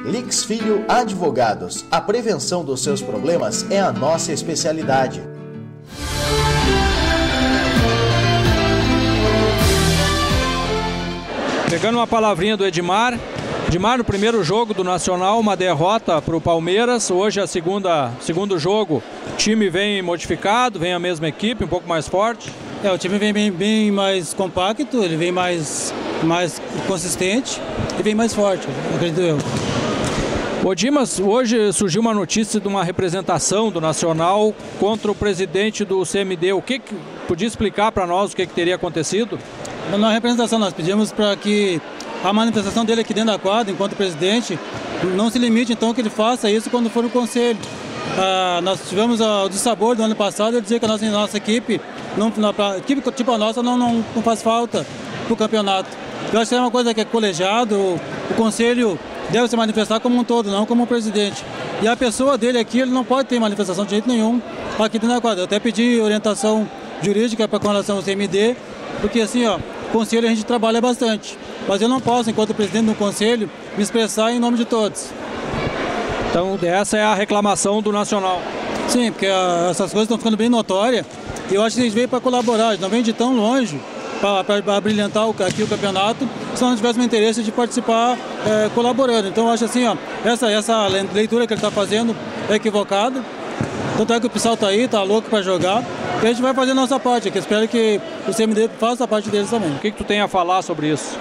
Lix Filho Advogados. A prevenção dos seus problemas é a nossa especialidade. Pegando uma palavrinha do Edmar. Edmar, no primeiro jogo do Nacional, uma derrota para o Palmeiras. Hoje é segundo jogo. O time vem modificado, vem a mesma equipe, um pouco mais forte. O time vem bem mais compacto, ele vem mais consistente e vem mais forte, acredito eu. Ô Dimas, hoje surgiu uma notícia de uma representação do Nacional contra o presidente do CMD. O que podia explicar para nós o que teria acontecido? Na representação nós pedimos para que a manifestação dele aqui dentro da quadra, enquanto presidente, não se limite então que ele faça isso quando for no conselho. Nós tivemos o dissabor do ano passado, eu dizer que a nossa equipe, equipe tipo a nossa, não faz falta para o campeonato. Eu acho que é uma coisa que é colegiado, o conselho deve se manifestar como um todo, não como o presidente. E a pessoa dele aqui, ele não pode ter manifestação de jeito nenhum aqui dentro da quadra. Eu até pedi orientação jurídica para com relação ao CMD, porque assim, o conselho a gente trabalha bastante. Mas eu não posso, enquanto presidente do conselho, me expressar em nome de todos. Então essa é a reclamação do Nacional. Sim, porque essas coisas estão ficando bem notórias. E eu acho que a gente veio para colaborar, a gente não vem de tão longe para brilhantar aqui o campeonato, se não tivéssemos interesse de participar colaborando. Então eu acho assim, essa leitura que ele está fazendo é equivocada. Tanto é que o pessoal está aí, está louco para jogar. E a gente vai fazer a nossa parte aqui. Espero que o CMD faça a parte deles também. O que tu tem a falar sobre isso?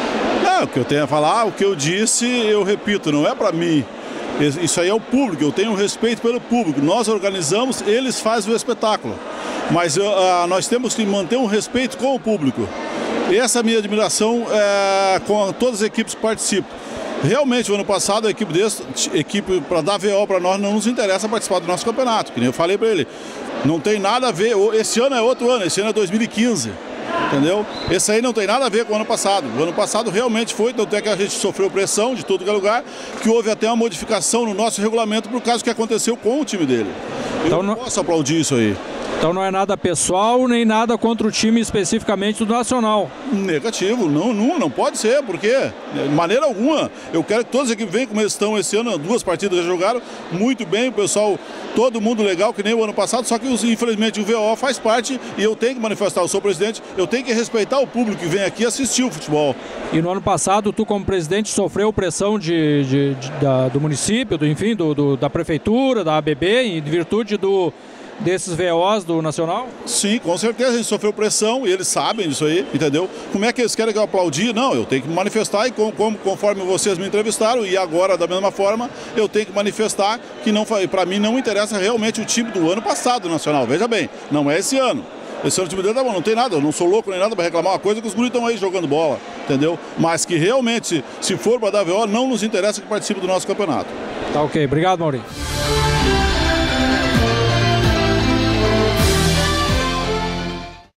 O que eu tenho a falar, o que eu disse, eu repito, não é para mim. Isso aí é o público, eu tenho respeito pelo público. Nós organizamos, eles fazem o espetáculo. Mas nós temos que manter um respeito com o público. Essa é a minha admiração com todas as equipes que participam. Realmente, o ano passado, a equipe para dar VO para nós não nos interessa participar do nosso campeonato. Que nem eu falei para ele, não tem nada a ver, esse ano é outro ano, esse ano é 2015. Entendeu? Esse aí não tem nada a ver com o ano passado. O ano passado realmente foi, tanto é que a gente sofreu pressão de todo lugar, que houve até uma modificação no nosso regulamento por causa do que aconteceu com o time dele. Eu não posso aplaudir isso aí. Então não é nada pessoal, nem nada contra o time especificamente do Nacional. Negativo, não pode ser, porque de maneira alguma. Eu quero que todas as equipes venham como eles estão esse ano, 2 partidas já jogaram muito bem, o pessoal, todo mundo legal, que nem o ano passado, só que infelizmente o VO faz parte e eu tenho que manifestar, eu sou presidente, eu tenho que respeitar o público que vem aqui assistir o futebol. E no ano passado, tu como presidente sofreu pressão do município, da prefeitura, da ABB, em virtude desses VOs do Nacional? Sim, com certeza, a gente sofreu pressão e eles sabem disso aí, entendeu? Como é que eles querem que eu aplaudie? Não, eu tenho que manifestar e conforme vocês me entrevistaram e agora da mesma forma, eu tenho que manifestar que para mim não interessa realmente o time do ano passado Nacional, veja bem, não é esse ano. Esse ano o time dele tá bom, não tem nada, eu não sou louco nem nada para reclamar uma coisa que os guris estão aí jogando bola, entendeu? Mas que realmente, se for para dar VO, não nos interessa que participe do nosso campeonato. Tá ok, obrigado, Maurício.